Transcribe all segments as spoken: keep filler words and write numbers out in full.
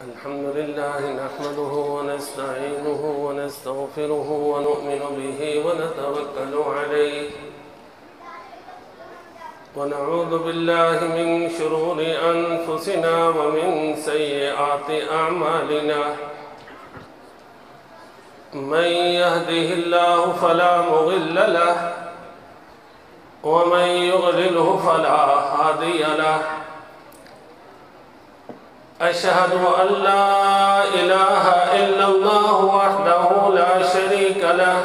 الحمد لله نحمده ونستعينه ونستغفره ونؤمن به ونتوكل عليه ونعوذ بالله من شرور أنفسنا ومن سيئات أعمالنا من يهده الله فلا مضل له ومن يضلله فلا هادي له أشهد أن لا إله إلا الله وحده لا شريك له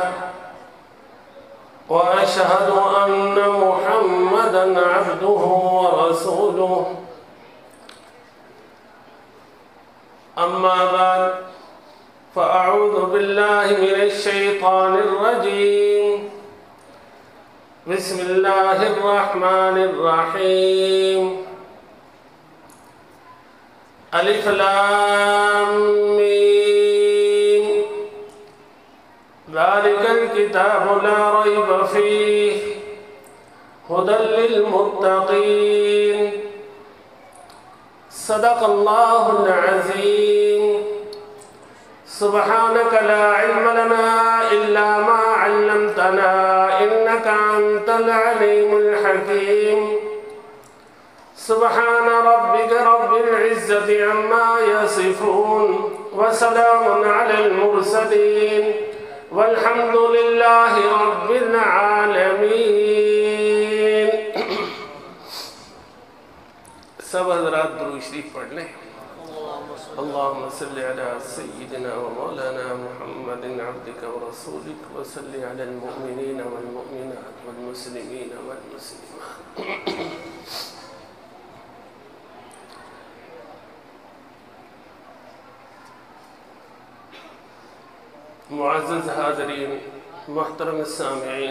وأشهد أن محمدًا عبده ورسوله أما بعد فأعوذ بالله من الشيطان الرجيم بسم الله الرحمن الرحيم ألف لام ميم ذلك الكتاب لا ريب فيه هدى للمتقين صدق الله العظيم سبحانك لا علم لنا إلا ما علمتنا إنك أنت العليم الحكيم سبحان ربك رب العزة عما يصفون وسلام على المرسلين والحمد لله رب العالمين. سب حضرات درود شریف پڑھ لیں. اللهم صل على سيدنا ومولانا محمد عبدك ورسولك وصل على المؤمنين والمؤمنات والمسلمين والمسلمات. معزز حاضرین، محترم سامعین،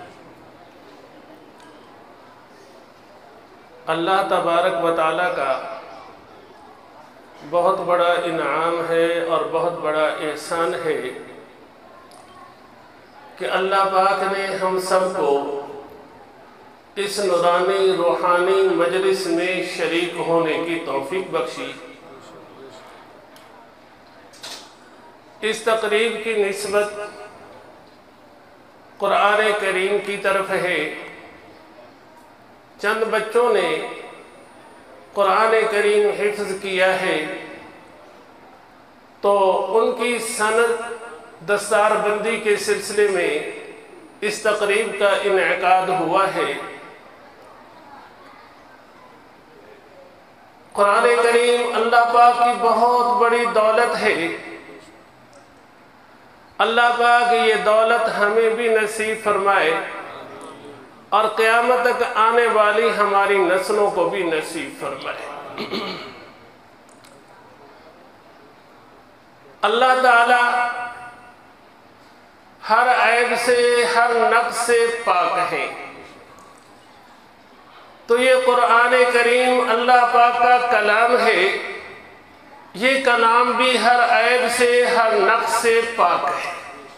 اللہ تبارک و تعالیٰ کا بہت بڑا انعام ہے اور بہت بڑا احسان ہے کہ اللہ پاک نے ہم سب کو اس نورانی روحانی مجلس میں شریک ہونے کی توفیق بخشی. اس تقریب کی نسبت قرآن کریم کی طرف ہے. چند بچوں نے قرآن کریم حفظ کیا ہے تو ان کی سند دستار بندی کے سلسلے میں اس تقریب کا انعقاد ہوا ہے. قرآن کریم اللہ پاک کی بہت بڑی دولت ہے. اللہ پاک یہ دولت ہمیں بھی نصیب فرمائے اور قیامت تک آنے والی ہماری نسلوں کو بھی نصیب فرمائے. اللہ تعالی ہر عیب سے ہر نقص سے پاک ہے. تو یہ قرآن کریم اللہ پاک کا کلام ہے. یہ کلام بھی ہر عیب سے ہر نقص سے پاک ہے.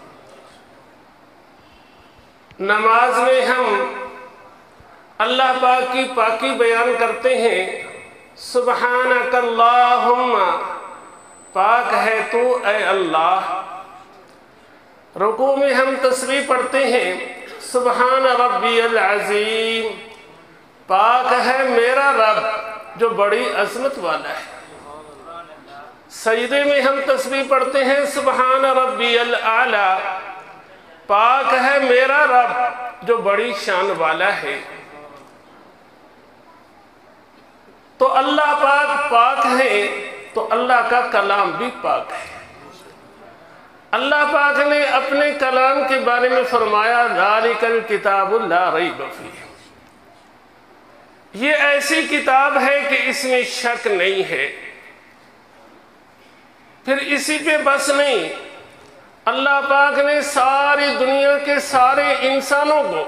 نماز میں ہم اللہ پاک کی پاکی بیان کرتے ہیں. سبحانک اللہم، پاک ہے تو اے اللہ. رکوع میں ہم تسبیح پڑھتے ہیں سبحان ربی العظیم، پاک ہے میرا رب جو بڑی عظمت والا ہے. سجدے میں ہم تسبیح پڑھتے ہیں سبحان ربی الاعلی، پاک ہے میرا رب جو بڑی شان والا ہے. تو اللہ پاک پاک ہے تو اللہ کا کلام بھی پاک ہے. اللہ پاک نے اپنے کلام کے بارے میں فرمایا ذالک الکتاب لا ریب فیہ، یہ ایسی کتاب ہے کہ اس میں شک نہیں ہے. پھر اسی پہ بس نہیں، اللہ پاک نے ساری دنیا کے سارے انسانوں کو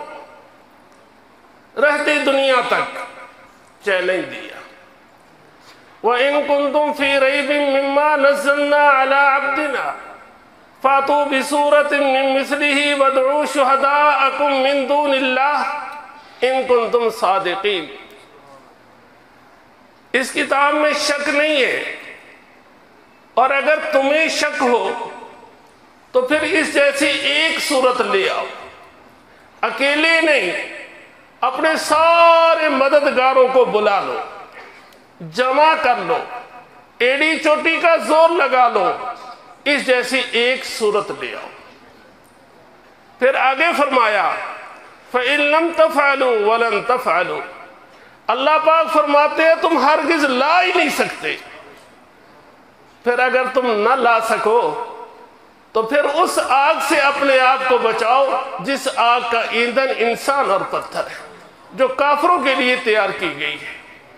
رہتے دنیا تک چیلنج دیا. وَإِن كُنتُمْ فِي رَيْبٍ مِّمَّا نَزَّلْنَا عَلَىٰ عَبْدِنَا فَأْتُوا بِسُورَةٍ مِّن مِّثْلِهِ وَادْعُوا شُهَدَاءَكُم مِّن دُونِ اللَّهِ إِن كُنتُمْ صَادِقِينَ. اس کتاب میں شک نہیں ہے اور اگر تمہیں شک ہو تو پھر اس جیسی ایک صورت لے آؤ، اکیلے نہیں، اپنے سارے مددگاروں کو بلا لو، جمع کر لو، ایڑی چوٹی کا زور لگا لو، اس جیسی ایک صورت لے آؤ۔ پھر آگے فرمایا فَإِن لَمْ تَفْعَلُوا وَلَن تَفْعَلُوا، اللہ پاک فرماتے ہیں تم ہرگز لا ہی نہیں سکتے۔ پھر اگر تم نہ لا سکو تو پھر اس آگ سے اپنے آپ کو بچاؤ جس آگ کا ایندھن انسان اور پتھر ہے، جو کافروں کے لیے تیار کی گئی ہے۔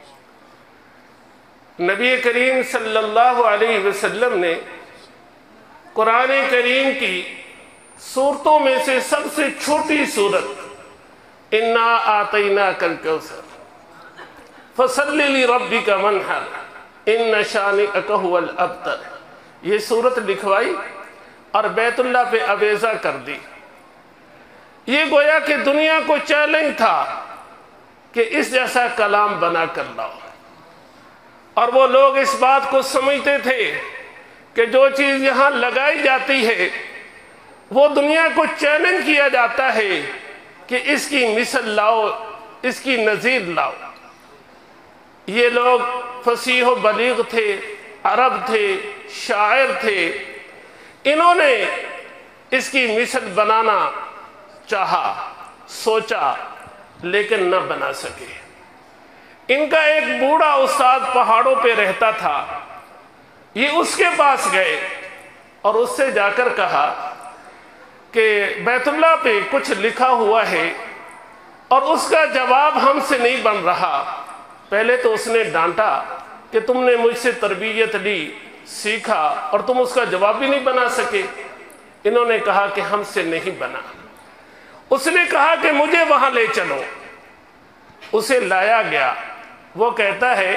نبی کریم صلی اللہ علیہ وسلم نے قرآن کریم کی سورتوں میں سے سب سے چھوٹی سورت اِنَّا آتَيْنَاكَ الْكَوْثَرَ فَصَلِّ لِرَبِّكَ وَانْحَرْ إِنَّ شَانِئَكَ هُوَ الْأَبْتَرُ یہ سورت لکھوائی اور بیت اللہ پہ عویزہ کر دی۔ یہ گویا کہ دنیا کو چیلنج تھا کہ اس جیسا کلام بنا کر لاؤ، اور وہ لوگ اس بات کو سمجھتے تھے کہ جو چیز یہاں لگائی جاتی ہے وہ دنیا کو چیلنج کیا جاتا ہے کہ اس کی مثل لاؤ، اس کی نظیر لاؤ۔ یہ لوگ فصیح و بلیغ تھے، عرب تھے، شاعر تھے، انہوں نے اس کی مثل بنانا چاہا، سوچا، لیکن نہ بنا سکے۔ ان کا ایک بوڑھا استاد پہاڑوں پہ رہتا تھا، یہ اس کے پاس گئے اور اس سے جا کر کہا کہ بیت اللہ پہ کچھ لکھا ہوا ہے اور اس کا جواب ہم سے نہیں بن رہا۔ پہلے تو اس نے ڈانٹا کہ تم نے مجھ سے تربیت لی، سیکھا، اور تم اس کا جواب بھی نہیں بنا سکے۔ انہوں نے کہا کہ ہم سے نہیں بنا۔ اس نے کہا کہ مجھے وہاں لے چلو، اسے لایا گیا۔ وہ کہتا ہے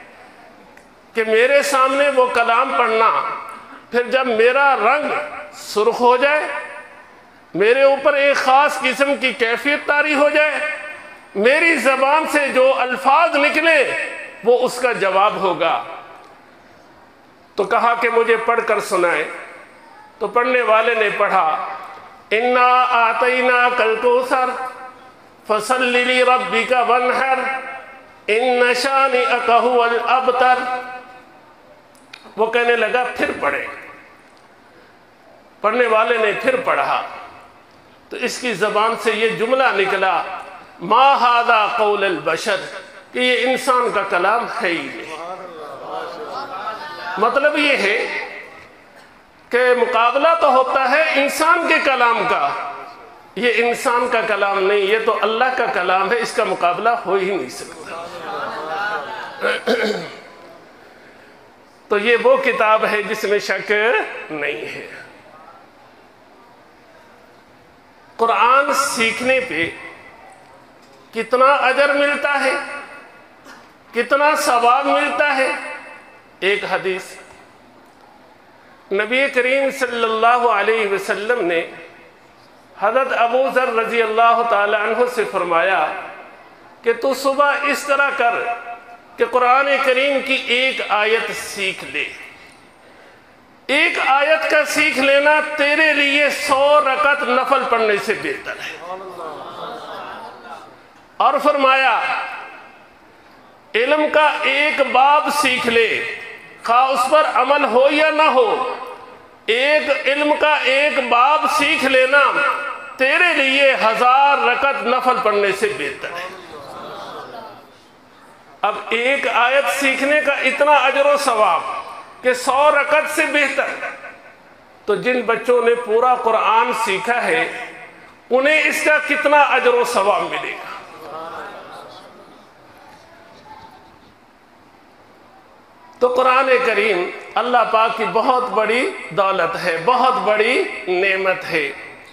کہ میرے سامنے وہ کلام پڑھنا، پھر جب میرا رنگ سرخ ہو جائے، میرے اوپر ایک خاص قسم کی کیفیت طاری ہو جائے، میری زبان سے جو الفاظ نکلے وہ اس کا جواب ہوگا۔ تو کہا کہ مجھے پڑھ کر سنائے۔ تو پڑھنے والے نے پڑھا اِنَّا آتَيْنَاكَ الْكَوْثَرَ فَصَلِّ لِرَبِّكَ وَانْحَرْ إِنَّ شَانِئَكَ هُوَ الْأَبْتَرُ۔ وہ کہنے لگا پھر پڑھے۔ پڑھنے والے نے پھر پڑھا تو اس کی زبان سے یہ جملہ نکلا مَا هَذَا قَوْلَ الْبَشَرِ، کہ یہ انسان کا کلام ہے ہی نہیں۔ مطلب یہ ہے کہ مقابلہ تو ہوتا ہے انسان کے کلام کا، یہ انسان کا کلام نہیں، یہ تو اللہ کا کلام ہے، اس کا مقابلہ ہو ہی نہیں سکتا۔ تو یہ وہ کتاب ہے جس میں شک نہیں ہے۔ قرآن سیکھنے پہ کتنا اجر ملتا ہے، کتنا ثواب ملتا ہے۔ ایک حدیث نبی کریم صلی اللہ علیہ وسلم نے حضرت ابو ذر رضی اللہ تعالی عنہ سے فرمایا کہ تو صبح اس طرح کر کہ قرآن کریم کی ایک آیت سیکھ لے۔ ایک آیت کا سیکھ لینا تیرے لیے سو رکعت نفل پڑھنے سے بہتر ہے۔ اور فرمایا علم کا ایک باب سیکھ لے، خواہ اس پر عمل ہو یا نہ ہو، ایک علم کا ایک باب سیکھ لینا تیرے لیے ہزار رکعت نفل پڑھنے سے بہتر ہے۔ اب ایک آیت سیکھنے کا اتنا اجر و ثواب کہ سو رکعت سے بہتر، تو جن بچوں نے پورا قرآن سیکھا ہے انہیں اس کا کتنا اجر و ثواب ملے گا۔ تو قرآن کریم اللہ پاک کی بہت بڑی دولت ہے، بہت بڑی نعمت ہے۔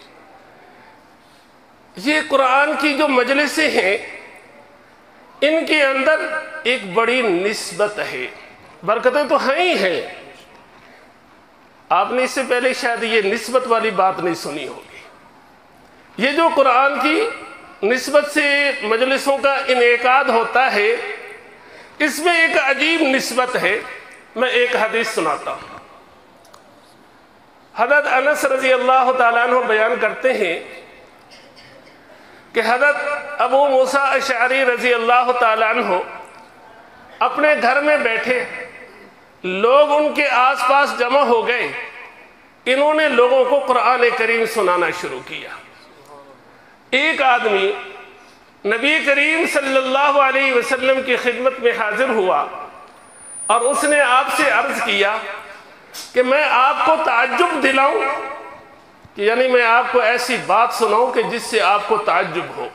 یہ قرآن کی جو مجلسیں ہیں ان کے اندر ایک بڑی نسبت ہے، برکتیں تو ہیں ہی ہیں۔ آپ نے اس سے پہلے شاید یہ نسبت والی بات نہیں سنی ہوگی۔ یہ جو قرآن کی نسبت سے مجلسوں کا انعقاد ہوتا ہے، اس میں ایک عجیب نسبت ہے۔ میں ایک حدیث سناتا ہوں۔ حضرت انس رضی اللہ تعالیٰ عنہ بیان کرتے ہیں کہ حضرت ابو موسیٰ اشعری رضی اللہ تعالیٰ عنہ اپنے گھر میں بیٹھے، لوگ ان کے آس پاس جمع ہو گئے، انہوں نے لوگوں کو قرآن کریم سنانا شروع کیا۔ ایک آدمی نبی کریم صلی اللہ علیہ وسلم کی خدمت میں حاضر ہوا اور اس نے آپ سے عرض کیا کہ میں آپ کو تعجب دلاؤں، کہ یعنی میں آپ کو ایسی بات سناؤں کہ جس سے آپ کو تعجب ہو۔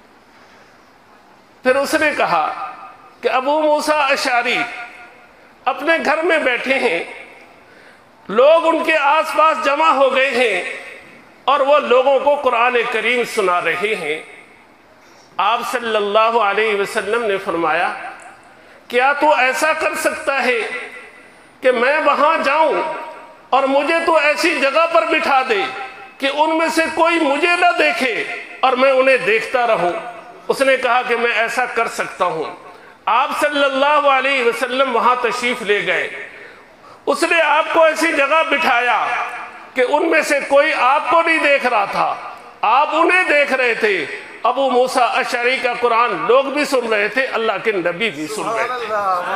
پھر اس نے کہا کہ ابو موسیٰ اشعری اپنے گھر میں بیٹھے ہیں، لوگ ان کے آس پاس جمع ہو گئے ہیں اور وہ لوگوں کو قرآن کریم سنا رہے ہیں۔ آپ صلی اللہ علیہ وسلم نے فرمایا کیا تو ایسا کر سکتا ہے کہ میں وہاں جاؤں اور مجھے تو ایسی جگہ پر بٹھا دے کہ ان میں سے کوئی مجھے نہ دیکھے اور میں انہیں دیکھتا رہوں؟ اس نے کہا کہ میں ایسا کر سکتا ہوں۔ آپ صلی اللہ علیہ وسلم وہاں تشریف لے گئے، اس نے آپ کو ایسی جگہ بٹھایا کہ ان میں سے کوئی آپ کو نہیں دیکھ رہا تھا، آپ انہیں دیکھ رہے تھے۔ ابو موسیٰ اشعری کا قرآن لوگ بھی سن رہے تھے، اللہ کے نبی بھی سن رہے تھے۔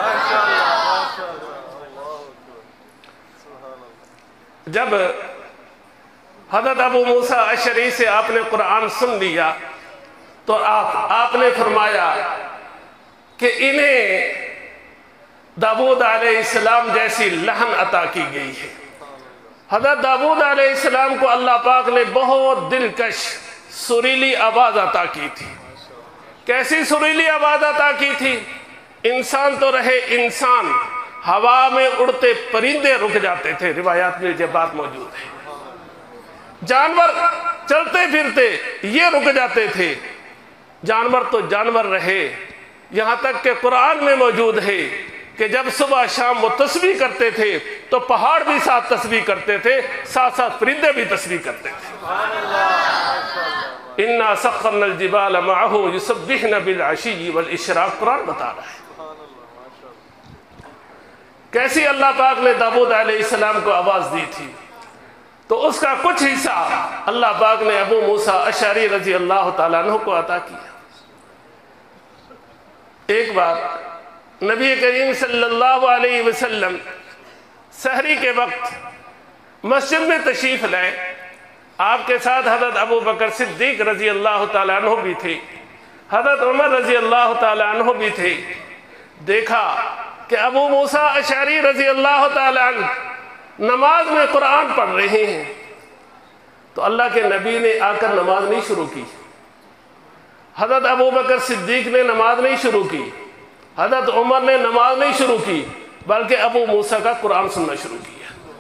جب حضرت ابو موسیٰ اشعری سے آپ نے قرآن سن لیا تو آپ آپ نے فرمایا کہ انہیں داؤد علیہ السلام جیسی لحن عطا کی گئی ہے۔ حضرت داؤد علیہ السلام کو اللہ پاک نے بہت دلکش سریلی آواز عطا کی تھی۔ کیسی سریلی آواز عطا کی تھی؟ انسان تو رہے انسان، ہوا میں اڑتے پرندے رک جاتے تھے، روایات میں یہ بات موجود ہے۔ جانور چلتے پھرتے یہ رک جاتے تھے۔ جانور تو جانور رہے، یہاں تک کہ قرآن میں موجود ہے کہ جب صبح شام وہ تسبیح کرتے تھے تو پہاڑ بھی ساتھ تسبیح کرتے تھے، ساتھ ساتھ پرندے بھی تسبیح کرتے تھے۔ اِنَّا سَخَّرْنَا الْجِبَالَ مَعَهُ يُسَبِّحْنَ بِالْعَشِيِّ وَالْإِشْرَاقِ، قرآن بتا رہا ہے کیسی اللہ پاک نے داؤد علیہ السلام کو آواز دی تھی۔ تو اس کا کچھ حصہ اللہ پاک نے ابو موسیٰ اشعری رضی اللہ تعالیٰ عنہ کو عطا کیا۔ ایک بار نبی کریم صلی اللہ علیہ وسلم سحری کے وقت مسجد میں تشریف لائے، آپ کے ساتھ حضرت ابو بکر صدیق رضی اللہ تعالیٰ عنہ بھی تھے، حضرت عمر رضی اللہ تعالیٰ عنہ بھی تھے۔ دیکھا کہ ابو موسیٰ اشعری رضی اللہ تعالیٰ عنہ نماز میں قرآن پڑھ رہے ہیں، تو اللہ کے نبی نے آ کر نماز نہیں شروع کی، حضرت ابو بکر صدیق نے نماز نہیں شروع کی، حضرت عمر نے نماز نہیں شروع کی، بلکہ ابو موسیٰ کا قرآن سننا شروع کیا۔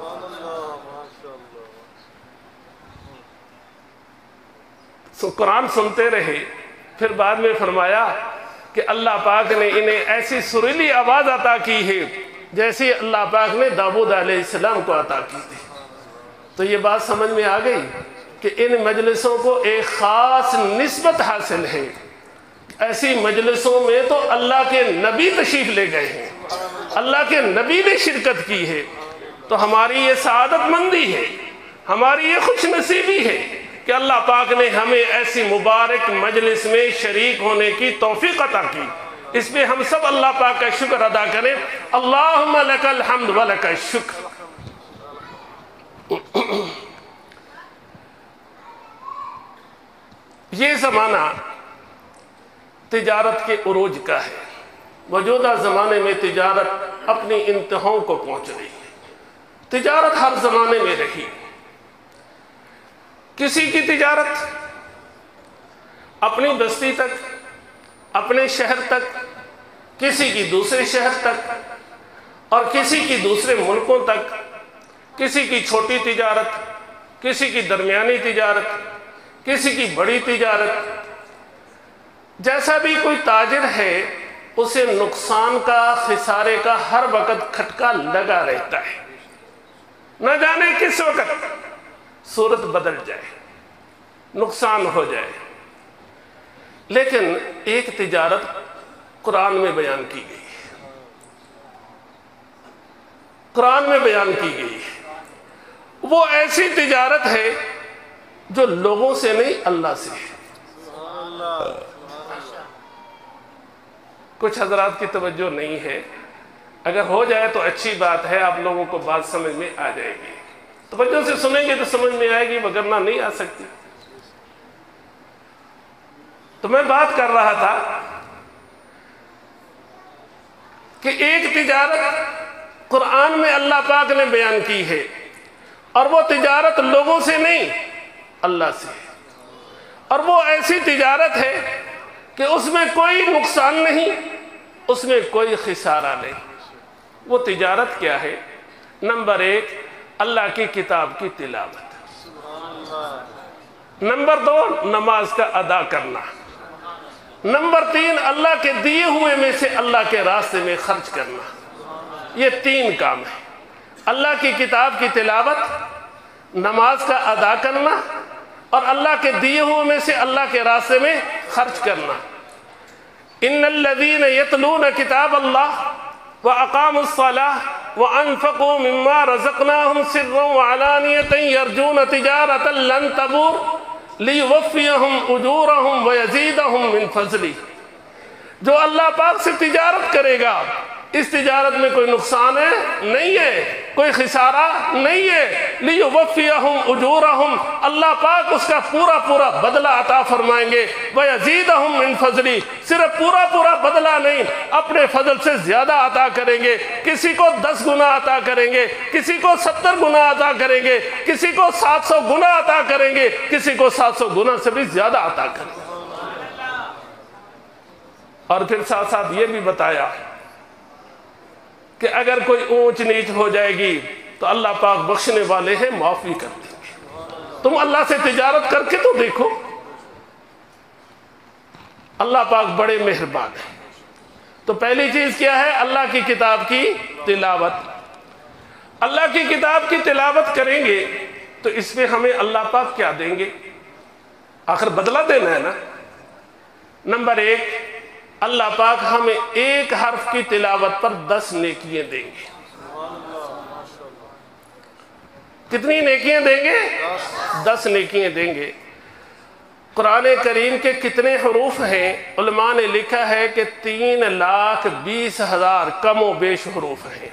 سو قرآن سنتے رہے، پھر بعد میں فرمایا کہ اللہ پاک نے انہیں ایسی سریلی آواز عطا کی ہے جیسی اللہ پاک نے داؤد علیہ السلام کو عطا کی تھی۔ تو یہ بات سمجھ میں آ گئی کہ ان مجلسوں کو ایک خاص نسبت حاصل ہے۔ ایسی مجلسوں میں تو اللہ کے نبی تشریف لے گئے ہیں، اللہ کے نبی نے شرکت کی ہے، تو ہماری یہ سعادت مندی ہے، ہماری یہ خوش نصیبی ہے کہ اللہ پاک نے ہمیں ایسی مبارک مجلس میں شریک ہونے کی توفیق عطا کی۔ اس میں ہم سب اللہ پاک کا شکر ادا کریں۔ اللہم لک الحمد ولک الشکر۔ یہ زمانہ تجارت کے عروج کا ہے۔ موجودہ زمانے میں تجارت اپنی انتہاؤں کو پہنچ رہی ہے۔ تجارت ہر زمانے میں رہی، کسی کی تجارت اپنی بستی تک، اپنے شہر تک، کسی کی دوسرے شہر تک، اور کسی کی دوسرے ملکوں تک، کسی کی چھوٹی تجارت، کسی کی درمیانی تجارت، کسی کی بڑی تجارت۔ جیسا بھی کوئی تاجر ہے اسے نقصان کا، خسارے کا ہر وقت کھٹکا لگا رہتا ہے، نہ جانے کس وقت صورت بدل جائے، نقصان ہو جائے۔ لیکن ایک تجارت قرآن میں بیان کی گئی ہے، قرآن میں بیان کی گئی ہے، وہ ایسی تجارت ہے جو لوگوں سے نہیں اللہ سے ہے۔ کچھ حضرات کی توجہ نہیں ہے، اگر ہو جائے تو اچھی بات ہے، آپ لوگوں کو بات سمجھ میں آ جائے گی، توجہ سے سنیں گے تو سمجھ میں آئے گی، وگرنہ نہیں آ سکتی۔ تو میں بات کر رہا تھا کہ ایک تجارت قرآن میں اللہ پاک نے بیان کی ہے، اور وہ تجارت لوگوں سے نہیں اللہ سے ہے، اور وہ ایسی تجارت ہے کہ اس میں کوئی نقصان نہیں، اس میں کوئی خسارہ نہیں۔ وہ تجارت کیا ہے؟ نمبر ایک، اللہ کی کتاب کی تلاوت۔ نمبر دو، نماز کا ادا کرنا۔ نمبر تین، اللہ کے دیے ہوئے میں سے اللہ کے راستے میں خرچ کرنا۔ یہ تین کام ہیں، اللہ کی کتاب کی تلاوت، نماز کا ادا کرنا، اور اللہ کے دیے ہوئے میں سے اللہ کے راستے میں خرچ کرنا۔ ان الذین یتلون کتاب اللہ واقاموا الصلاۃ وانفقوا مما رزقناہم سرا وعلانیۃ یرجون تجارۃ لن تبور لیوفیہم اجورہم ویزیدہم من فضلہ۔ جو اللہ پاک سے تجارت کرے گا، اس تجارت میں کوئی نقصان ہے نہیں ہے، کوئی خسارہ نہیں ہے، لیوفیہم اجورہم، اللہ پاک اس کا پورا پورا بدلہ عطا فرمائیں گے، ویزیدہم من فضلہ، صرف پورا پورا بدلہ نہیں، اپنے فضل سے زیادہ عطا کریں گے، کسی کو دس گنا عطا کریں گے، کسی کو ستر گنا عطا کریں گے، کسی کو سات سو گنا عطا کریں گے، کسی کو سات سو گنا سے بھی زیادہ عطا کریں گے۔ اور پھر ساتھ ساتھ یہ بھی بتایا کہ اگر کوئی اونچ نیچ ہو جائے گی تو اللہ پاک بخشنے والے ہیں، معافی کر دیں گے۔ تم اللہ سے تجارت کر کے تو دیکھو، اللہ پاک بڑے مہربان ہیں۔ تو پہلی چیز کیا ہے؟ اللہ کی کتاب کی تلاوت۔ اللہ کی کتاب کی تلاوت کریں گے تو اس میں ہمیں اللہ پاک کیا دیں گے؟ آخر بدلہ دینا ہے نا۔ نمبر ایک، اللہ پاک ہمیں ایک حرف کی تلاوت پر دس نیکیاں دیں گے۔ کتنی نیکیاں دیں گے؟ دس نیکیاں دیں گے۔ قرآن کریم کے کتنے حروف ہیں؟ علماء نے لکھا ہے کہ تین لاکھ بیس ہزار کم و بیش حروف ہیں۔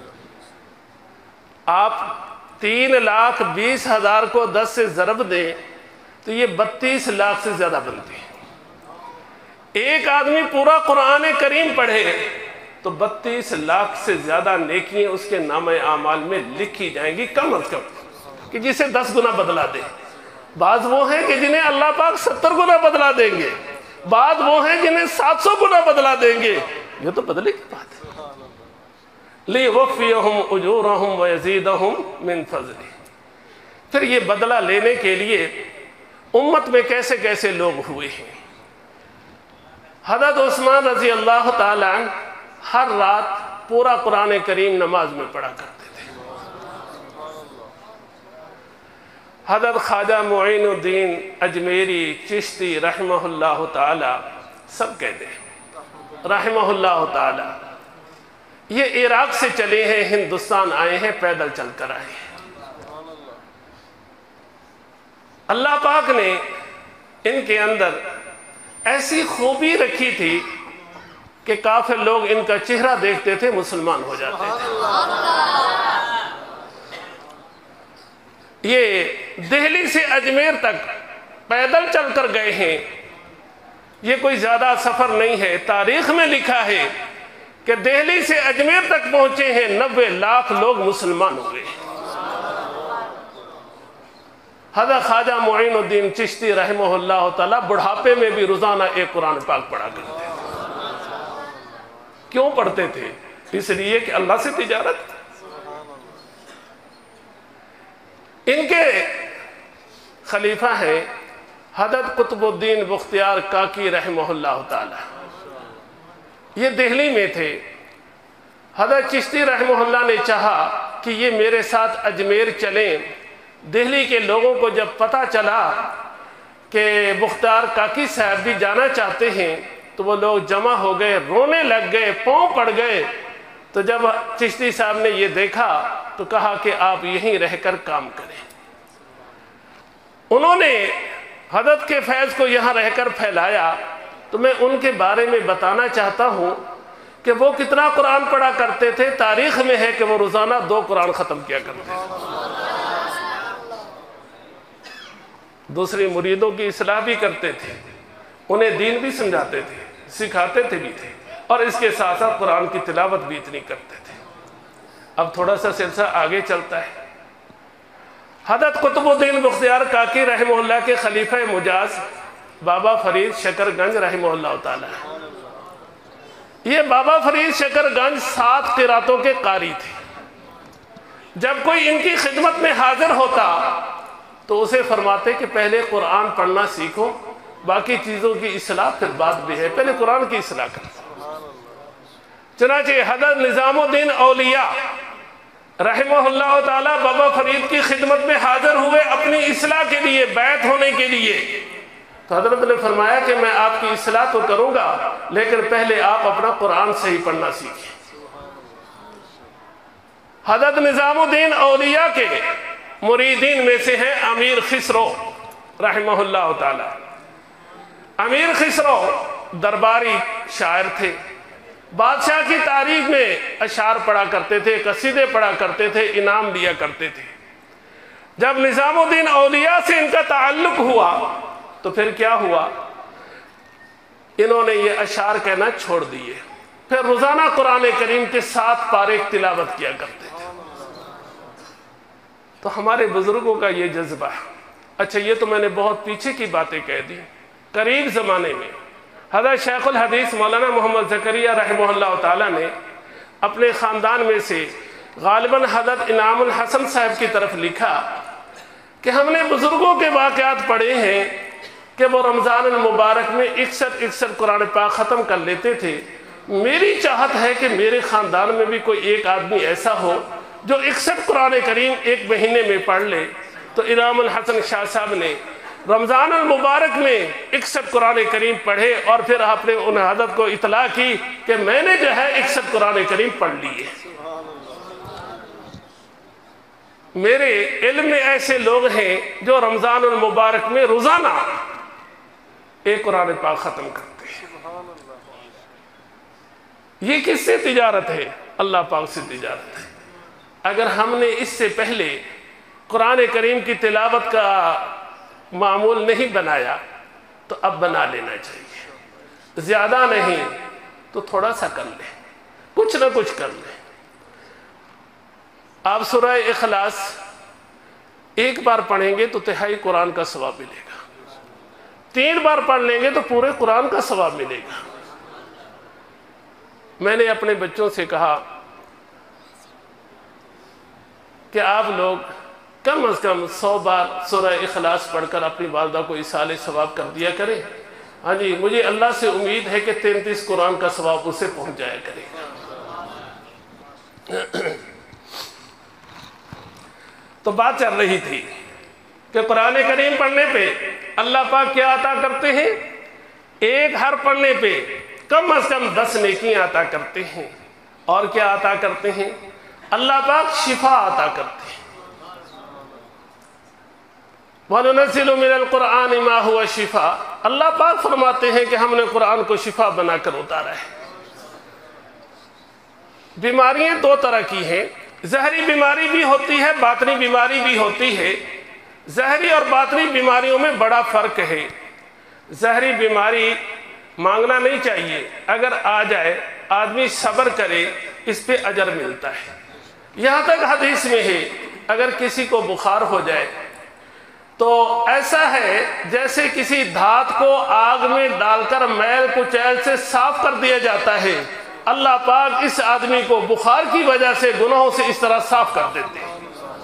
آپ تین لاکھ بیس ہزار کو دس سے ضرب دیں تو یہ بتیس لاکھ سے زیادہ بنتے ہیں۔ ایک آدمی پورا قرآن کریم پڑھے تو بتیس لاکھ سے زیادہ نیکیاں اس کے نامہ اعمال میں لکھی جائیں گی، کم از کم، کہ جسے دس گنا بدلہ دے۔ بعض وہ ہیں کہ جنہیں اللہ پاک ستر گنا بدلہ دیں گے، بعض وہ ہیں جنہیں سات سو گنا بدلہ دیں گے۔ یہ تو بدلے کی بات ہے۔ لِيُوَفِّيَهُمْ أُجُورَهُمْ وَيَزِيدَهُمْ مِنْ فَضْلِهِ۔ پھر یہ بدلہ لینے کے لیے امت میں کیسے کیسے لوگ ہوئے ہیں۔ حضرت عثمان رضی اللہ تعالیٰ عنہ ہر رات پورا قرآن کریم نماز میں پڑھا کرتے تھے۔ حضرت خواجہ معین الدین اجمیری چشتی رحمہ اللہ تعالیٰ سب کہتے ہیں رحمہ اللہ تعالیٰ، یہ عراق سے چلے ہیں، ہندوستان آئے ہیں، پیدل چل کر آئے ہیں۔ اللہ پاک نے ان کے اندر ایسی خوبی رکھی تھی کہ کافر لوگ ان کا چہرہ دیکھتے تھے، مسلمان ہو جاتے تھے۔ یہ دہلی سے اجمیر تک پیدل چل کر گئے ہیں، یہ کوئی زیادہ سفر نہیں ہے۔ تاریخ میں لکھا ہے کہ دہلی سے اجمیر تک پہنچے ہیں، نوے لاکھ لوگ مسلمان ہوئے۔ حضرت خواجہ معین الدین چشتی رحمہ اللہ تعالیٰ بڑھاپے میں بھی روزانہ ایک قرآن پاک پڑھا کرتے تھے۔ کیوں پڑھتے تھے؟ اس لیے کہ اللہ سے تجارت۔ ان کے خلیفہ ہیں حضرت قطب الدین بختیار کاکی رحمہ اللہ تعالیٰ، یہ دہلی میں تھے۔ حضرت چشتی رحمہ اللہ نے چاہا کہ یہ میرے ساتھ اجمیر چلیں۔ دہلی کے لوگوں کو جب پتہ چلا کہ بختیار کاکی صاحب بھی جانا چاہتے ہیں تو وہ لوگ جمع ہو گئے، رونے لگ گئے، پاؤں پڑ گئے تو جب چشتی صاحب نے یہ دیکھا تو کہا کہ آپ یہیں رہ کر کام کریں۔ انہوں نے حضرت کے فیض کو یہاں رہ کر پھیلایا، تو میں ان کے بارے میں بتانا چاہتا ہوں کہ وہ کتنا قرآن پڑھا کرتے تھے۔ تاریخ میں ہے کہ وہ روزانہ دو قرآن ختم کیا کرتے تھے، دوسری مریدوں کی اصلاح بھی کرتے تھے، انہیں دین بھی سمجھاتے تھے، سکھاتے تھے بھی تھے، اور اس کے ساتھ ساتھ قرآن کی تلاوت بھی اتنی کرتے تھے۔ اب تھوڑا سا سلسلہ آگے چلتا ہے۔ حضرت قطب الدین بختیار کاکی رحمہ اللہ کے خلیفہ مجاز بابا فرید شکر گنج رحمہ اللہ تعالی، یہ بابا فرید شکر گنج سات قراتوں کے قاری تھے۔ جب کوئی ان کی خدمت میں حاضر ہوتا تو اسے فرماتے کہ پہلے قرآن پڑھنا سیکھو، باقی چیزوں کی اصلاح پھر بعد بھی ہے، پہلے قرآن کی اصلاح کرو۔ چنانچہ حضرت نظام الدین اولیاء رحمہ اللہ تعالی بابا فرید کی خدمت میں حاضر ہوئے اپنی اصلاح کے لیے، بیعت ہونے کے لیے، تو حضرت نے فرمایا کہ میں آپ کی اصلاح تو کروں گا، لیکن پہلے آپ اپنا قرآن صحیح پڑھنا سیکھیں۔ حضرت نظام الدین اولیاء کے مریدین میں سے ہیں امیر خسرو رحمہ اللہ تعالی۔ امیر خسرو درباری شاعر تھے، بادشاہ کی تعریف میں اشعار پڑھا کرتے تھے، قصیدے پڑھا کرتے تھے، انعام دیا کرتے تھے۔ جب نظام الدین اولیاء سے ان کا تعلق ہوا تو پھر کیا ہوا، انہوں نے یہ اشعار کہنا چھوڑ دیے، پھر روزانہ قرآن کریم کے ساتھ پارے تلاوت کیا کرتے تھے۔ تو ہمارے بزرگوں کا یہ جذبہ، اچھا یہ تو میں نے بہت پیچھے کی باتیں کہہ دی۔ قریب زمانے میں حضرت شیخ الحدیث مولانا محمد زکریا رحمہ اللہ تعالیٰ نے اپنے خاندان میں سے غالباً حضرت انعام الحسن صاحب کی طرف لکھا کہ ہم نے بزرگوں کے واقعات پڑھے ہیں کہ وہ رمضان المبارک میں اکسٹھ اکسٹھ قرآن پاک ختم کر لیتے تھے۔ میری چاہت ہے کہ میرے خاندان میں بھی کوئی ایک آدمی ایسا ہو جو اکسٹھ قرآن کریم ایک مہینے میں پڑھ لے۔ تو انعام الحسن شاہ صاحب نے رمضان المبارک میں اکسٹھ قرآن کریم پڑھے اور پھر آپ نے ان حضرت کو اطلاع کی کہ میں نے جو ہے اکسٹھ قرآن کریم پڑھ لیے۔ میرے علم میں ایسے لوگ ہیں جو رمضان المبارک میں روزانہ ایک قرآن پاک ختم کرتے ہیں۔ یہ کس سے تجارت ہے؟ اللہ پاک سے تجارت ہے۔ اگر ہم نے اس سے پہلے قرآن کریم کی تلاوت کا معمول نہیں بنایا تو اب بنا لینا چاہیے، زیادہ نہیں تو تھوڑا سا کر لیں، کچھ نہ کچھ کر لیں۔ آپ سورہ اخلاص ایک بار پڑھیں گے تو تہائی قرآن کا ثواب ملے گا، تین بار پڑھ لیں گے تو پورے قرآن کا ثواب ملے گا۔ میں نے اپنے بچوں سے کہا کہ آپ لوگ کم از کم سو بار سورہ اخلاص پڑھ کر اپنی والدہ کو ایصال ثواب کر دیا کریں۔ ہاں جی، مجھے اللہ سے امید ہے کہ تینتیس قرآن کا ثواب اسے پہنچ جایا کرے گا۔ تو بات چل رہی تھی کہ قرآن کریم پڑھنے پہ اللہ پاک کیا عطا کرتے ہیں؟ ایک حرف پڑھنے پہ کم از کم دس نیکیاں عطا کرتے ہیں، اور کیا عطا کرتے ہیں؟ اللہ پاک شفا عطا کرتے ہیں۔ وَنُنَزِّلُ مِنَ الْقُرْآنِ مَا هُوَ شِفَاء، اللہ پاک فرماتے ہیں کہ ہم نے قرآن کو شفا بنا کر اتارا ہے۔ بیماریاں دو طرح کی ہیں، ظاہری بیماری بھی ہوتی ہے، باطنی بیماری بھی ہوتی ہے۔ ظاہری اور باطنی بیماریوں میں بڑا فرق ہے۔ ظاہری بیماری مانگنا نہیں چاہیے، اگر آ جائے آدمی صبر کرے اس پہ اجر ملتا ہے۔ یہاں تک حدیث میں ہے اگر کسی کو بخار ہو جائے تو ایسا ہے جیسے کسی دھات کو آگ میں ڈال کر میل کچیل سے صاف کر دیا جاتا ہے، اللہ پاک اس آدمی کو بخار کی وجہ سے گناہوں سے اس طرح صاف کر دیتے ہیں۔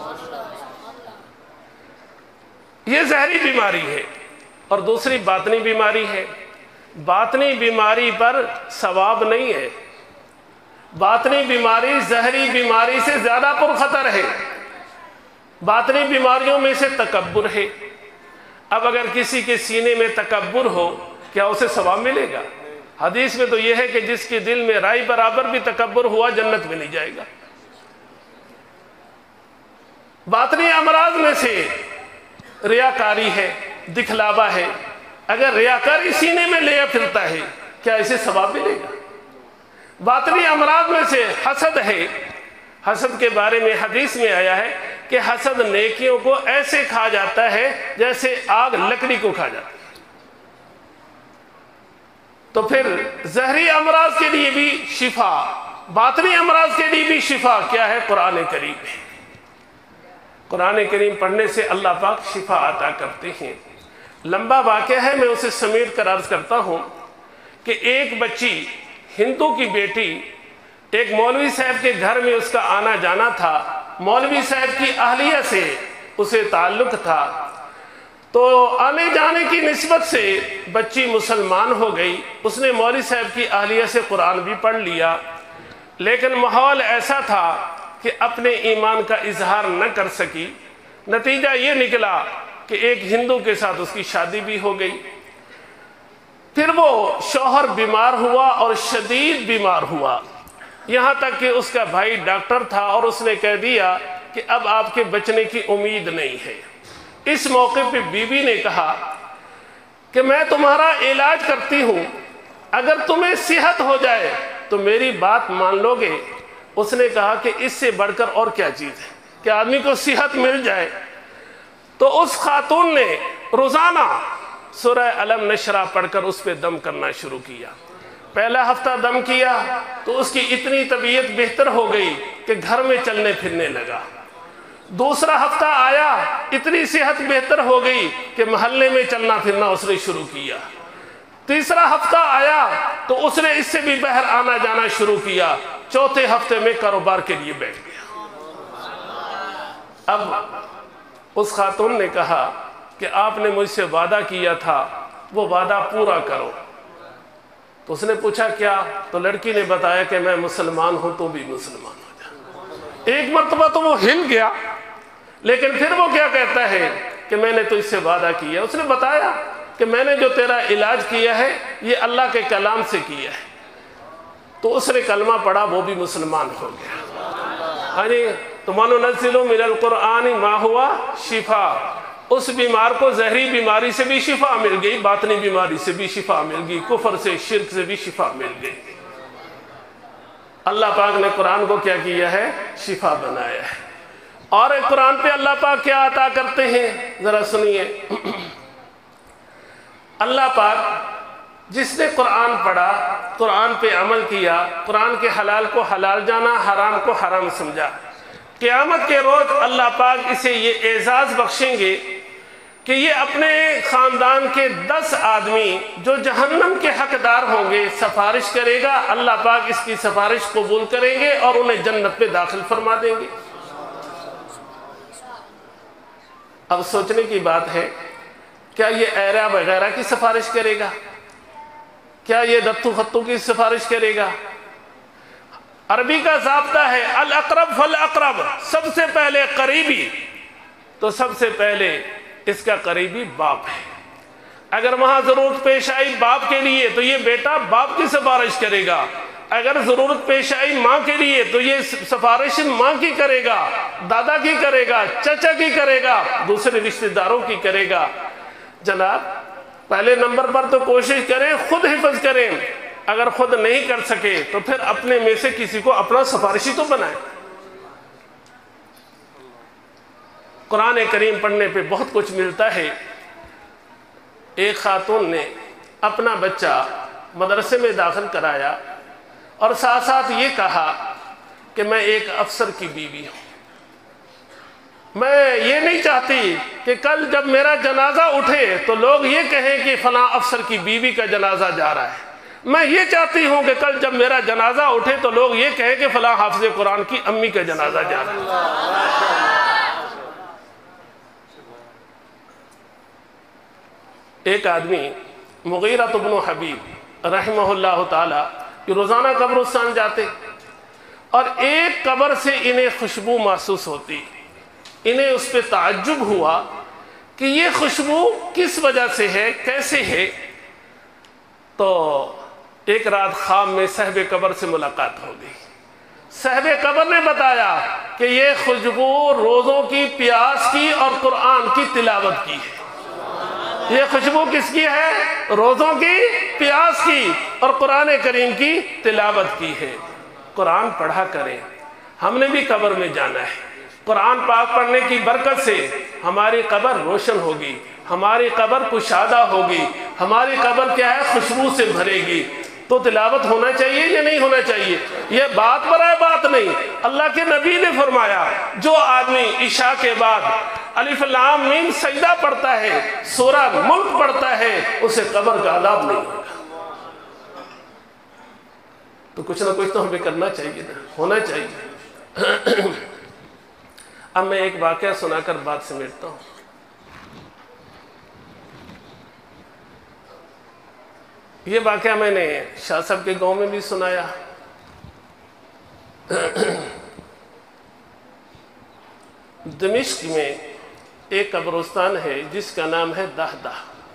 یہ ظاہری بیماری ہے۔ اور دوسری باطنی بیماری ہے۔ باطنی بیماری پر ثواب نہیں ہے، باطنی بیماری ظاہری بیماری سے زیادہ پرخطر ہے۔ باطنی بیماریوں میں سے تکبر ہے۔ اب اگر کسی کے سینے میں تکبر ہو کیا اسے ثواب ملے گا؟ حدیث میں تو یہ ہے کہ جس کے دل میں رائی برابر بھی تکبر ہوا جنت میں نہیں جائے گا۔ باطنی امراض میں سے ریاکاری ہے، دکھلاوا ہے۔ اگر ریاکاری سینے میں لے پھرتا ہے کیا اسے ثواب ملے گا؟ باطنی امراض میں سے حسد ہے۔ حسد کے بارے میں حدیث میں آیا ہے کہ حسد نیکیوں کو ایسے کھا جاتا ہے جیسے آگ لکڑی کو کھا جاتا ہے۔ تو پھر ظاہری امراض کے لیے بھی شفا، باطنی امراض کے لیے بھی شفا کیا ہے؟ قرآن کریم ہے۔ قرآن کریم پڑھنے سے اللہ پاک شفا عطا کرتے ہیں۔ لمبا واقعہ ہے، میں اسے سمیٹ کر عرض کرتا ہوں کہ ایک بچی ہندو کی بیٹی، ایک مولوی صاحب کے گھر میں اس کا آنا جانا تھا، مولوی صاحب کی اہلیہ سے اسے تعلق تھا، تو آنے جانے کی نسبت سے بچی مسلمان ہو گئی۔ اس نے مولوی صاحب کی اہلیہ سے قرآن بھی پڑھ لیا، لیکن ماحول ایسا تھا کہ اپنے ایمان کا اظہار نہ کر سکی۔ نتیجہ یہ نکلا کہ ایک ہندو کے ساتھ اس کی شادی بھی ہو گئی۔ پھر وہ شوہر بیمار ہوا اور شدید بیمار ہوا، یہاں تک کہ اس کا بھائی ڈاکٹر تھا اور اس نے کہہ دیا کہ اب آپ کے بچنے کی امید نہیں ہے۔ اس موقع پہ بیوی نے کہا کہ میں تمہارا علاج کرتی ہوں، اگر تمہیں صحت ہو جائے تو میری بات مان لو گے؟ اس نے کہا کہ اس سے بڑھ کر اور کیا چیز ہے کہ آدمی کو صحت مل جائے۔ تو اس خاتون نے روزانہ سورہ علم نشرہ پڑھ کر اس پہ دم کرنا شروع کیا۔ پہلا ہفتہ دم کیا تو اس کی اتنی طبیعت بہتر ہو گئی کہ گھر میں چلنے پھرنے لگا۔ دوسرا ہفتہ آیا، اتنی صحت بہتر ہو گئی کہ محلے میں چلنا پھرنا اس نے شروع کیا۔ تیسرا ہفتہ آیا تو اس نے اس سے بھی باہر آنا جانا شروع کیا۔ چوتھے ہفتے میں کاروبار کے لیے بیٹھ گیا۔ اب اس خاتون نے کہا کہ آپ نے مجھ سے وعدہ کیا تھا، وہ وعدہ پورا کرو۔ تو اس نے پوچھا کیا؟ تو لڑکی نے بتایا کہ میں مسلمان ہوں، تو بھی مسلمان ہو جا۔ ایک مرتبہ تو وہ ہل گیا، لیکن پھر وہ کیا کہتا ہے کہ میں نے تو اس سے وعدہ کیا۔ اس نے بتایا کہ میں نے جو تیرا علاج کیا ہے یہ اللہ کے کلام سے کیا ہے۔ تو اس نے کلمہ پڑھا، وہ بھی مسلمان ہو گیا۔ یعنی تو وَنُنَزِّلُ مِنَ الْقُرْآنِ مَا هُوَ شِفَاءٌ، اس بیمار کو ظاہری بیماری سے بھی شفا مل گئی، باطنی بیماری سے بھی شفا مل گئی، کفر سے، شرک سے بھی شفا مل گئی۔ اللہ پاک نے قرآن کو کیا کیا ہے؟ شفا بنایا ہے۔ اور ایک قرآن پہ اللہ پاک کیا عطا کرتے ہیں، ذرا سنیے۔ اللہ پاک جس نے قرآن پڑھا، قرآن پہ عمل کیا، قرآن کے حلال کو حلال جانا، حرام کو حرام سمجھا، قیامت کے روز اللہ پاک اسے یہ اعزاز بخشیں گے کہ یہ اپنے خاندان کے دس آدمی جو جہنم کے حقدار ہوں گے سفارش کرے گا، اللہ پاک اس کی سفارش قبول کریں گے اور انہیں جنت میں داخل فرما دیں گے۔ اب سوچنے کی بات ہے، کیا یہ ایرا وغیرہ کی سفارش کرے گا؟ کیا یہ دتو خطو کی سفارش کرے گا؟ عربی کا ضابطہ ہے الاقرب فالاقرب، سب سے پہلے قریبی، تو سب سے پہلے اس کا قریبی باپ ہے۔ اگر وہاں ضرورت پیش آئی باپ کے لیے تو یہ بیٹا باپ کی سفارش کرے گا، اگر ضرورت پیش آئی ماں کے لیے تو یہ سفارش ماں کی کرے گا، دادا کی کرے گا، چچا کی کرے گا، دوسرے رشتہ داروں کی کرے گا۔ جناب پہلے نمبر پر تو کوشش کریں خود حفظ کریں، اگر خود نہیں کر سکے تو پھر اپنے میں سے کسی کو اپنا سفارشی تو بنائیں۔ قرآن کریم پڑھنے پہ بہت کچھ ملتا ہے۔ ایک خاتون نے اپنا بچہ مدرسے میں داخل کرایا اور ساتھ ساتھ یہ کہا کہ میں ایک افسر کی بیوی ہوں، میں یہ نہیں چاہتی کہ کل جب میرا جنازہ اٹھے تو لوگ یہ کہیں کہ فلاں افسر کی بیوی کا جنازہ جا رہا ہے، میں یہ چاہتی ہوں کہ کل جب میرا جنازہ اٹھے تو لوگ یہ کہیں کہ فلاں حافظ قرآن کی امی کا جنازہ جا رہا ہے۔ ایک آدمی مغیرہ بن حبیب رحمہ اللہ تعالی کہ روزانہ قبرستان جاتے اور ایک قبر سے انہیں خوشبو محسوس ہوتی، انہیں اس پہ تعجب ہوا کہ یہ خوشبو کس وجہ سے ہے، کیسے ہے؟ تو ایک رات خواب میں صاحب قبر سے ملاقات ہو گئی. صاحب قبر نے بتایا کہ یہ خوشبو روزوں کی پیاس کی اور قرآن کی تلاوت کی ہے. یہ خوشبو کس کی ہے؟ روزوں کی پیاس کی اور قرآن کریم کی تلاوت کی ہے. قرآن پڑھا کریں. ہم نے بھی قبر میں جانا ہے. قرآن پاک پڑھنے کی برکت سے ہماری قبر روشن ہوگی, ہماری قبر کشادہ ہوگی, ہماری قبر کیا ہے؟ خوشبو سے بھرے گی. تو تلاوت ہونا چاہیے یا نہیں ہونا چاہیے؟ یہ بات برائے بات نہیں. اللہ کے نبی نے فرمایا جو آدمی عشاء کے بعد الف لام میم سجدہ پڑھتا ہے, سورہ ملک پڑھتا ہے, اسے قبر کا عذاب نہیں ہوگا. تو کچھ نہ کچھ تو ہمیں کرنا چاہیے نا, ہونا چاہیے. اب میں ایک واقعہ سنا کر بات سمیٹتا ہوں. یہ واقعہ میں نے شاہ صاحب کے گاؤں میں بھی سنایا. دمشق میں ایک قبرستان ہے جس کا نام ہے دہدہ.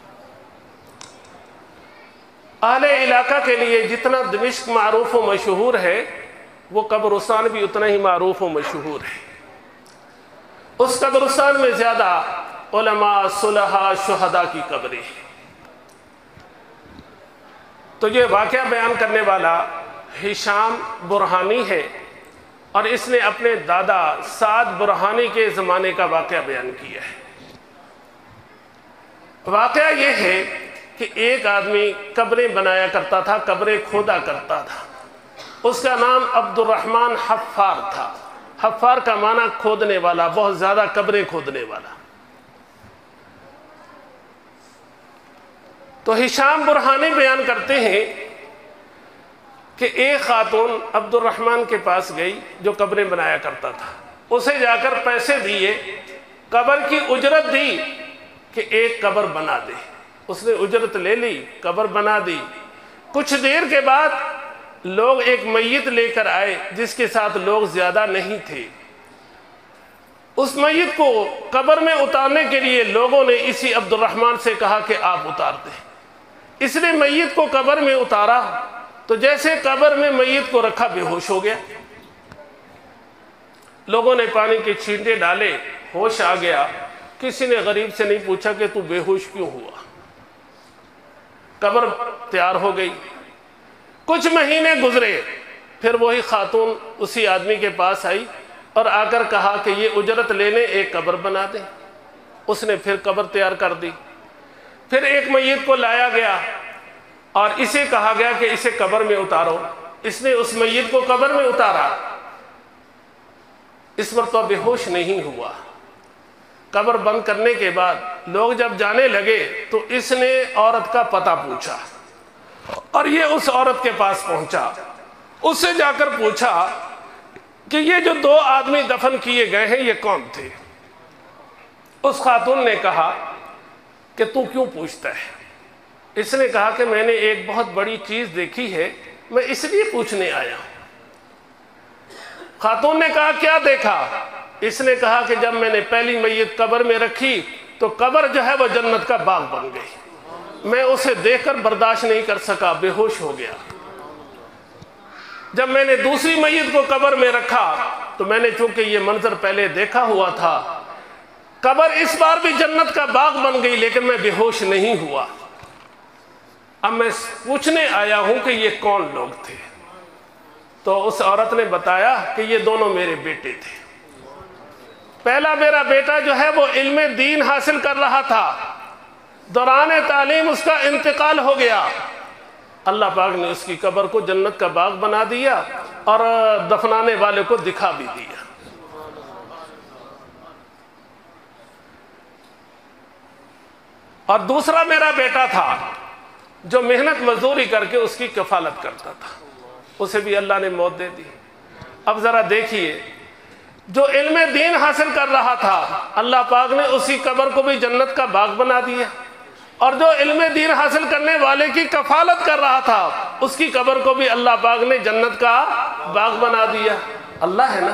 اہل علاقہ کے لیے جتنا دمشق معروف و مشہور ہے وہ قبرستان بھی اتنا ہی معروف و مشہور ہے. اس قبرستان میں زیادہ علماء, صلحاء, شہداء کی قبریں ہیں. تو یہ واقعہ بیان کرنے والا ہشام برہانی ہے اور اس نے اپنے دادا سعد برہانی کے زمانے کا واقعہ بیان کیا ہے. واقعہ یہ ہے کہ ایک آدمی قبریں بنایا کرتا تھا, قبریں کھودا کرتا تھا. اس کا نام عبد الرحمن حفار تھا. حفار کا معنی کھودنے والا, بہت زیادہ قبریں کھودنے والا. تو ہشام برہانی بیان کرتے ہیں کہ ایک خاتون عبد الرحمن کے پاس گئی جو قبریں بنایا کرتا تھا. اسے جا کر پیسے دیے, قبر کی اجرت دی کہ ایک قبر بنا دے. اس نے اجرت لے لی, قبر بنا دی. کچھ دیر کے بعد لوگ ایک میت لے کر آئے جس کے ساتھ لوگ زیادہ نہیں تھے. اس میت کو قبر میں اتارنے کے لیے لوگوں نے اسی عبد الرحمن سے کہا کہ آپ اتار دیں. اس نے میت کو قبر میں اتارا تو جیسے قبر میں میت کو رکھا بے ہوش ہو گیا. لوگوں نے پانی کے چھینٹے ڈالے, ہوش آ گیا. کسی نے غریب سے نہیں پوچھا کہ تو بے ہوش کیوں ہوا. قبر تیار ہو گئی. کچھ مہینے گزرے, پھر وہی خاتون اسی آدمی کے پاس آئی اور آ کر کہا کہ یہ اجرت لینے ایک قبر بنا دیں. اس نے پھر قبر تیار کر دی. پھر ایک میت کو لایا گیا اور اسے کہا گیا کہ اسے قبر میں اتارو. اس نے اس میت کو قبر میں اتارا. اس مرتبہ بے ہوش نہیں ہوا. قبر بند کرنے کے بعد لوگ جب جانے لگے تو اس نے عورت کا پتہ پوچھا اور یہ اس عورت کے پاس پہنچا. اس سے جا کر پوچھا کہ یہ جو دو آدمی دفن کیے گئے ہیں یہ کون تھے؟ اس خاتون نے کہا کہ تو کیوں پوچھتا ہے؟ اس نے کہا کہ میں نے ایک بہت بڑی چیز دیکھی ہے, میں اس لیے پوچھنے آیا ہوں. خاتون نے کہا کیا دیکھا؟ اس نے کہا کہ جب میں نے پہلی میت قبر میں رکھی تو قبر جو ہے وہ جنت کا باغ بن گئی. میں اسے دیکھ کر برداشت نہیں کر سکا, بے ہوش ہو گیا. جب میں نے دوسری میت کو قبر میں رکھا تو میں نے چونکہ یہ منظر پہلے دیکھا ہوا تھا, قبر اس بار بھی جنت کا باغ بن گئی لیکن میں بے ہوش نہیں ہوا. اب میں پوچھنے آیا ہوں کہ یہ کون لوگ تھے. تو اس عورت نے بتایا کہ یہ دونوں میرے بیٹے تھے. پہلا میرا بیٹا جو ہے وہ علم دین حاصل کر رہا تھا, دوران تعلیم اس کا انتقال ہو گیا. اللہ پاک نے اس کی قبر کو جنت کا باغ بنا دیا اور دفنانے والے کو دکھا بھی دیا. اور دوسرا میرا بیٹا تھا جو محنت مزدوری کر کے اس کی کفالت کرتا تھا, اسے بھی اللہ نے موت دے دی. اب ذرا دیکھیے, جو علم دین حاصل کر رہا تھا اللہ پاک نے اسی قبر کو بھی جنت کا باغ بنا دیا, اور جو علم دین حاصل کرنے والے کی کفالت کر رہا تھا اس کی قبر کو بھی اللہ پاک نے جنت کا باغ بنا دیا. اللہ ہے نا.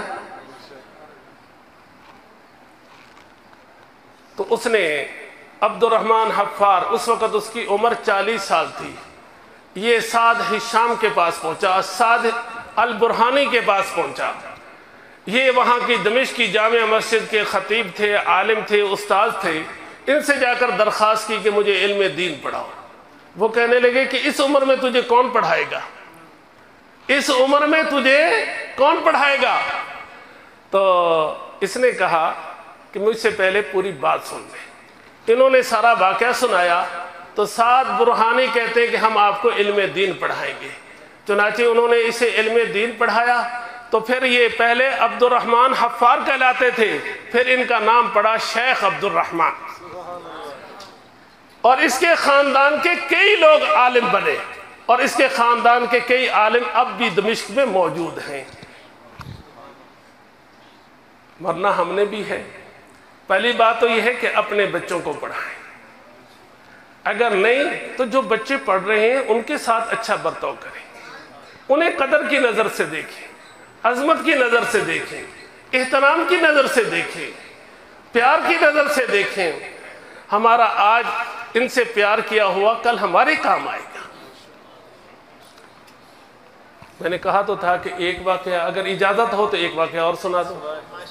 تو اس نے عبد الرحمن حفار, اس وقت اس کی عمر چالیس سال تھی, یہ سعد ہشام کے پاس پہنچا، سعد البرہانی کے پاس پہنچا۔ یہ وہاں کی دمشق کی جامع مسجد کے خطیب تھے، عالم تھے، استاد تھے۔ ان سے جا کر درخواست کی کہ مجھے علم دین پڑھاؤ۔ وہ کہنے لگے کہ اس عمر میں تجھے کون پڑھائے گا، اس عمر میں تجھے کون پڑھائے گا؟ تو اس نے کہا کہ مجھ سے پہلے پوری بات سن لیں۔ انہوں نے سارا واقعہ سنایا تو سعد برہانی کہتے ہیں کہ ہم آپ کو علم دین پڑھائیں گے۔ چنانچہ انہوں نے اسے علم دین پڑھایا۔ تو پھر یہ پہلے عبد الرحمن حفار کہلاتے تھے، پھر ان کا نام پڑا شیخ عبد الرحمن، اور اس کے خاندان کے کئی لوگ عالم بنے، اور اس کے خاندان کے کئی عالم اب بھی دمشق میں موجود ہیں۔ ورنہ ہم نے بھی ہے۔ پہلی بات تو یہ ہے کہ اپنے بچوں کو پڑھائیں، اگر نہیں تو جو بچے پڑھ رہے ہیں ان کے ساتھ اچھا برتاؤ کریں، انہیں قدر کی نظر سے دیکھیں، عظمت کی نظر سے دیکھیں، احترام کی نظر سے دیکھیں، پیار کی نظر سے دیکھیں۔ ہمارا آج ان سے پیار کیا ہوا کل ہمارے کام آئے گا۔ میں نے کہا تو تھا کہ ایک واقعہ، اگر اجازت ہو تو ایک واقعہ اور سنا دوں۔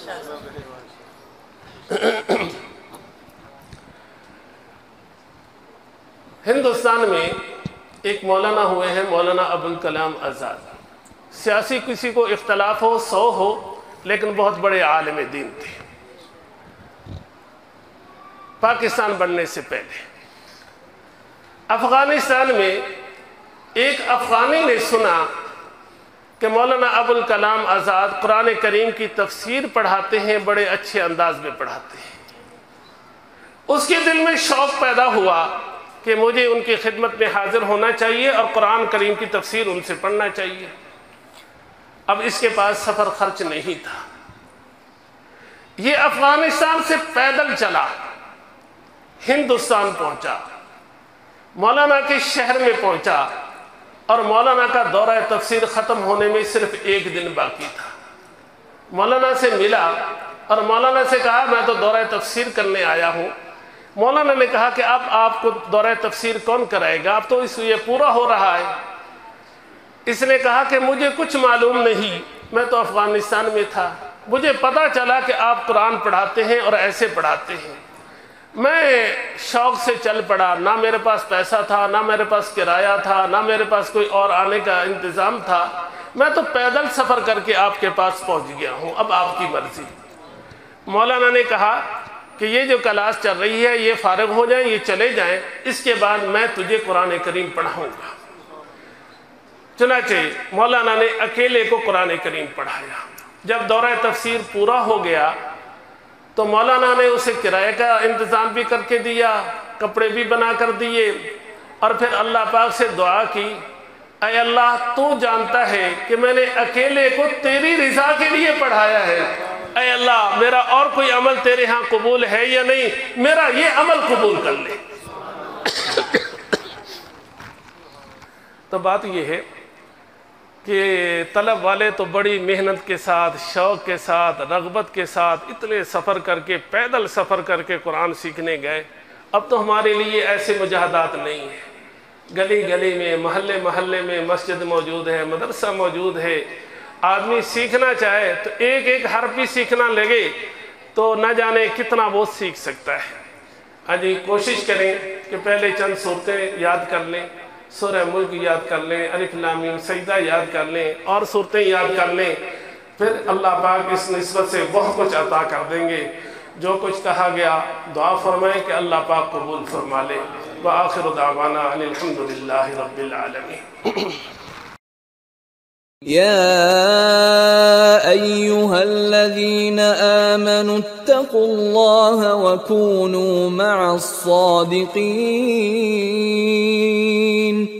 ہندوستان میں ایک مولانا ہوئے ہیں، مولانا ابوالکلام آزاد۔ سیاسی کسی کو اختلاف ہو، سو ہو، لیکن بہت بڑے عالم دین تھے۔ پاکستان بننے سے پہلے افغانستان میں ایک افغانی نے سنا کہ مولانا ابوالکلام آزاد قرآن کریم کی تفسیر پڑھاتے ہیں، بڑے اچھے انداز میں پڑھاتے ہیں۔ اس کے دل میں شوق پیدا ہوا کہ مجھے ان کی خدمت میں حاضر ہونا چاہیے اور قرآن کریم کی تفسیر ان سے پڑھنا چاہیے۔ اب اس کے پاس سفر خرچ نہیں تھا، یہ افغانستان سے پیدل چلا، ہندوستان پہنچا، مولانا کے شہر میں پہنچا، اور مولانا کا دورہ تفسیر ختم ہونے میں صرف ایک دن باقی تھا۔ مولانا سے ملا اور مولانا سے کہا میں تو دورہ تفسیر کرنے آیا ہوں۔ مولانا نے کہا کہ اب آپ کو دورہ تفسیر کون کرائے گا، اب تو اس یہ پورا ہو رہا ہے۔ اس نے کہا کہ مجھے کچھ معلوم نہیں، میں تو افغانستان میں تھا، مجھے پتا چلا کہ آپ قرآن پڑھاتے ہیں اور ایسے پڑھاتے ہیں، میں شوق سے چل پڑا، نہ میرے پاس پیسہ تھا، نہ میرے پاس کرایہ تھا، نہ میرے پاس کوئی اور آنے کا انتظام تھا، میں تو پیدل سفر کر کے آپ کے پاس پہنچ گیا ہوں، اب آپ کی مرضی۔ مولانا نے کہا کہ یہ جو کلاس چل رہی ہے یہ فارغ ہو جائیں، یہ چلے جائیں، اس کے بعد میں تجھے قرآن کریم پڑھاؤں گا۔ چنانچہ مولانا نے اکیلے کو قرآن کریم پڑھایا۔ جب دورہ تفسیر پورا ہو گیا تو مولانا نے اسے کرایہ کا انتظام بھی کر کے دیا، کپڑے بھی بنا کر دیے، اور پھر اللہ پاک سے دعا کی، اے اللہ تو جانتا ہے کہ میں نے اکیلے کو تیری رضا کے لیے پڑھایا ہے، اے اللہ میرا اور کوئی عمل تیرے ہاں قبول ہے یا نہیں، میرا یہ عمل قبول کر لے۔ تو بات یہ ہے کہ طلب والے تو بڑی محنت کے ساتھ، شوق کے ساتھ، رغبت کے ساتھ اتنے سفر کر کے، پیدل سفر کر کے قرآن سیکھنے گئے۔ اب تو ہمارے لیے ایسے مجاہدات نہیں ہیں، گلی گلی میں، محلے محلے میں مسجد موجود ہے، مدرسہ موجود ہے، آدمی سیکھنا چاہے تو ایک ایک حرف بھی سیکھنا لگے تو نہ جانے کتنا وہ سیکھ سکتا ہے۔ ہاں جی، کوشش کریں کہ پہلے چند صورتیں یاد کر لیں، سورہ ملک یاد کر لیں، الف لام میم سجدہ یاد کر لیں، اور صورتیں یاد کر لیں، پھر اللہ پاک اس نسبت سے بہت کچھ عطا کر دیں گے۔ جو کچھ کہا گیا دعا فرمائیں کہ اللہ پاک قبول فرما لے۔ وآخر دعوانا ان الحمد للہ رب العالمین۔ يا أيها الذين آمنوا اتقوا الله وكونوا مع الصادقين